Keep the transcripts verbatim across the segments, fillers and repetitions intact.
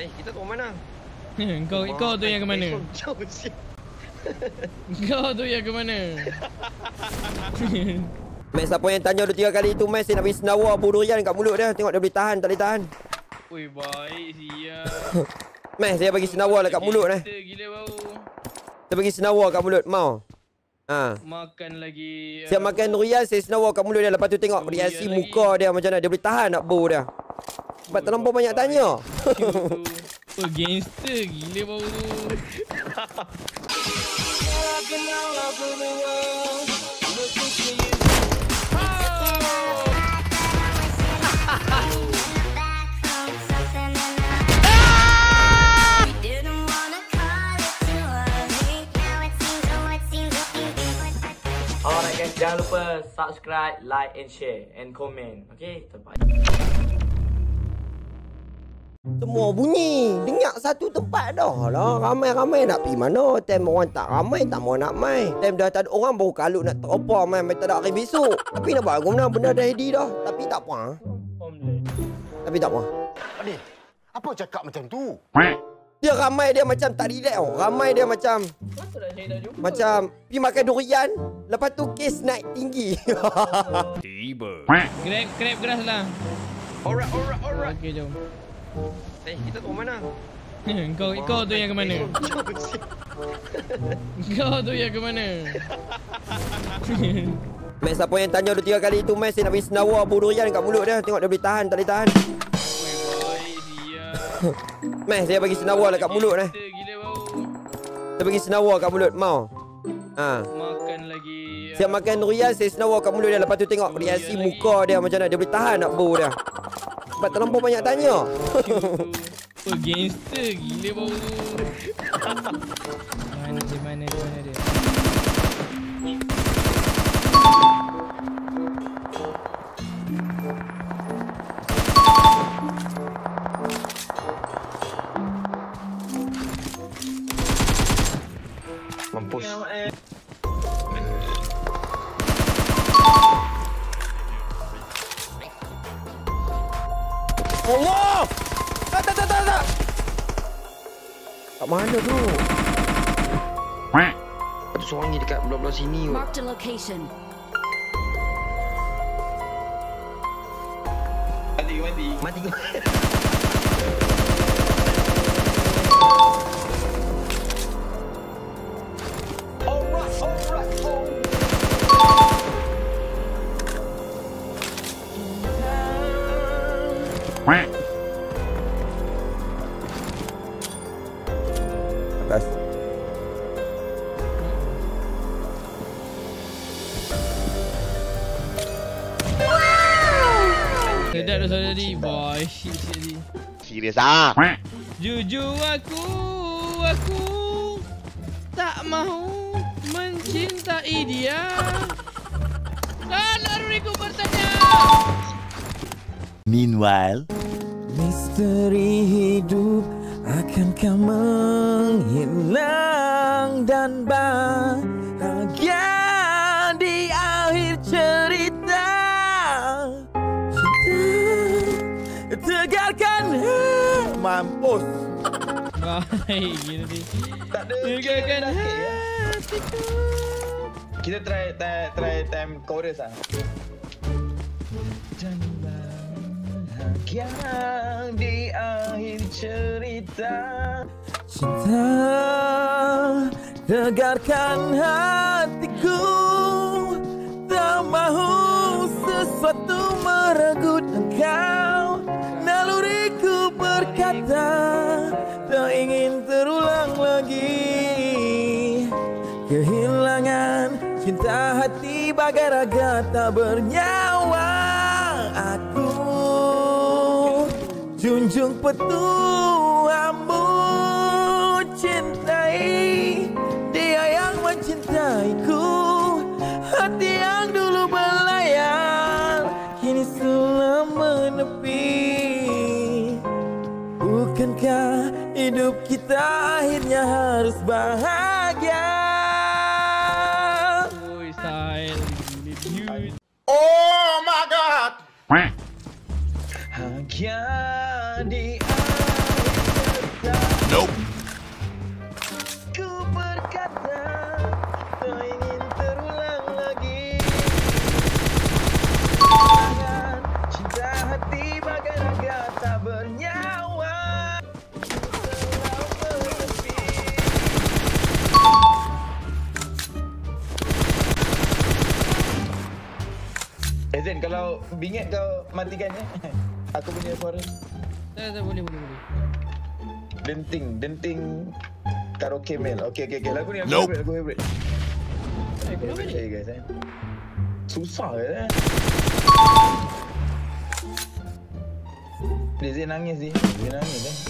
Eh, kita tu mana? Kau kau tu yang ke mana? Kau tu yang ke mana? Max, siapa yang tanya dua tiga kali tu Max, saya nak bagi senawa bau durian kat mulut dia. Tengok dia boleh tahan, tak boleh tahan. Ui, baik siap. Max, saya bagi senawa lah kat mulut eh. Gila bau. Saya bagi senawa kat mulut, mau? Ha. Makan lagi. Saya makan durian, saya senawa kat mulut dia. Lepas tu tengok reaksi muka dia macam mana. Dia boleh tahan tak bau dia. Sebab terlampau banyak tanya. Oh, gangster gila bau tu. Alright guys, jangan lupa subscribe, like and share and comment. Okay, terbaik. Semua bunyi. Dengar satu tempat dah lah. Ramai-ramai nak pergi mana. Time orang tak ramai, tak mau nak main. Time dah tak ada orang, baru kalut nak teropar main. Main tak ada hari besok. Tapi nak buat guna benda dah ready dah. Tapi tak apa. Tapi tak apa. Adil, apa cakap macam tu? Dia ramai dia macam tak relax tau. Ramai dia macam macam pergi makan durian. Lepas tu kes naik tinggi. Tiba. Grab, grab keras lah. Alright, alright, alright. Okey, jom. Eh, kita tu mana? Kau kau tu yang ke mana? Kau tu yang ke mana? Max, siapa yang tanya dua tiga kali tu Max, saya nak bagi senawa bau durian kat mulut dia. Tengok dia boleh tahan, tak boleh tahan. Max, saya bagi senawa lah kat mulut eh. Gila bau. Saya bagi senawa kat mulut, mau? Ha. Makan lagi. Saya makan durian, saya senawa kat mulut dia. Lepas tu tengok reaksi muka dia macam mana. Dia boleh tahan tak bau dia. Sebab terlampau banyak tanya. Oh, gangster gila bau tu. Mana dia, mana dia, mana dia. Mampus. Allah! Tak, tak, tak, tak, tak. Kat mana tu? Ada seorang ni dekat belah-belah sini. Marked a location. Mati, mati. Mati ke? Alright, alright, oh. Atas. Sedap dah tadi. Boy, shit shit. Serius ah? Jujur aku, aku tak mahu mencintai dia. Dan naluriku bertanya. Meanwhile, misteri hidup akankah menghilang dan bahagia di akhir cerita. Cinta tegarkan mampus. Baik gini ni. Tak ada. Tegarkan ya? hatiku. Kita try try, try time chorus ah. Yang di akhir cerita. Cinta tegarkan hatiku, tak mahu sesuatu merenggut engkau. Naluriku berkata tak ingin terulang lagi. Kehilangan cinta hati bagai raga tak bernyawa. Aku junjung petuamu, cintai dia yang mencintaiku. Hati yang dulu berlayar kini sudah menepi. Bukankah hidup kita akhirnya harus bahagia? Oi, style. Oh my god! Hanya di akhir Nope. Ku berkata tak ingin terulang lagi. Jangan cinta hati bagai raga tak bernyawa. Terlalu bertepi. Eh Zen, kalau bingit kau matikan ya. Aku punya suara. Tak, tak, boleh, boleh, boleh. Denting, denting karaoke male. Okey, okey, okey. Lagu ni aku Nope. favorite, aku favorite. Eh, kenapa ni? Eh guys, eh. Susah ke eh? Dia Zain nangis ni. Dia nangis eh.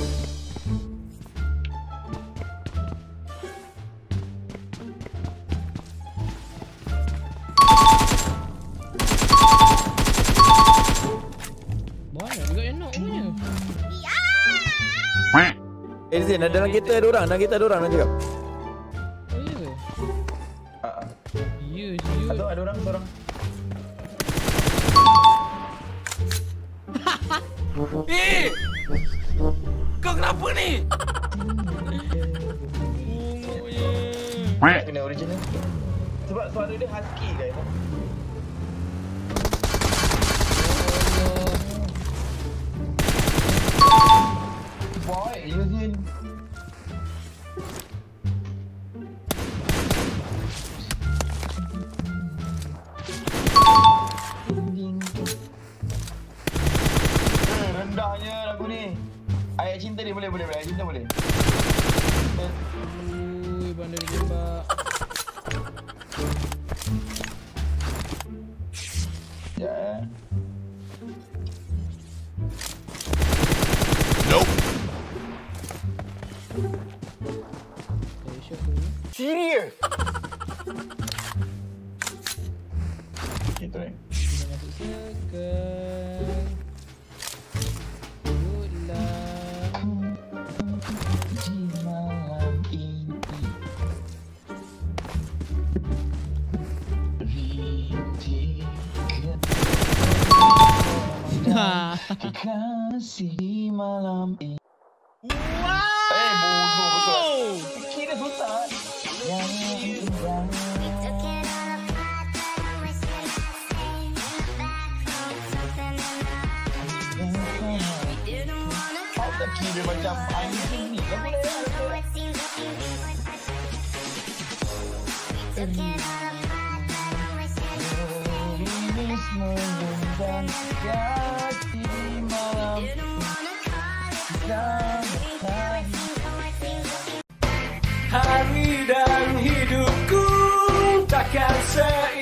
Banyak juga yang nak punya. Eh Zain, dalam kereta ada orang, dalam kereta ada orang nak cakap. Oh, ya ke? Ah, ah. Ya, siut. Ada ada orang, seorang. Eh! Kau kenapa ni? Bunganya. Kena original. Sebab suara dia husky guys. Boy, you Zain. Eh, rendahnya lagu ni. Ayat cinta ni boleh, boleh, boleh. Ayat cinta boleh. Ui, pandai dia tembak. Ya. eh. Nope. Eh, shot dulu. Serius? Gitu eh. Kita masuk circle. Good luck. Di malam ini Ha. kekasih di malam ini. Wow. Eh, bodoh betul. Kira susah. Yang indah. Kau tak kira macam anjing ni. Tak boleh. Gerimis mengundang hati malam Hari dan hidupku takkan seimbang.